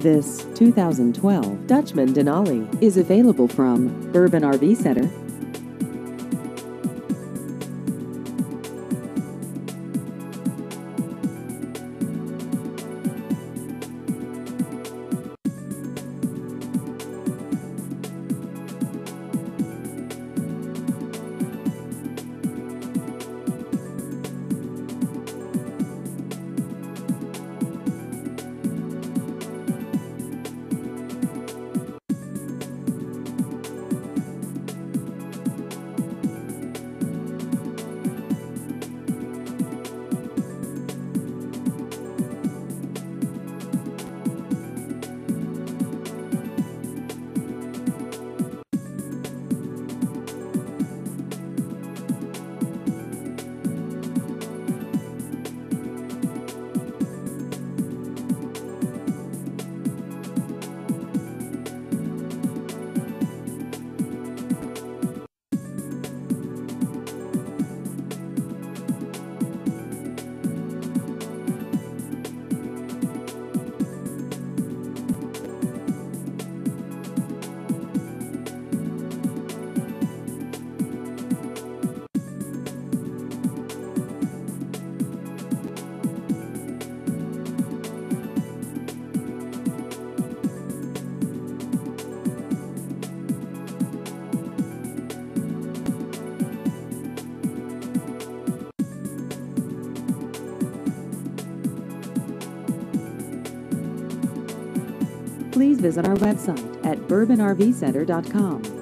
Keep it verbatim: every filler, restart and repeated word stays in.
This two thousand twelve Dutchmen Denali is available from Bourbon R V Center. Please visit our website at bourbon r v center dot com.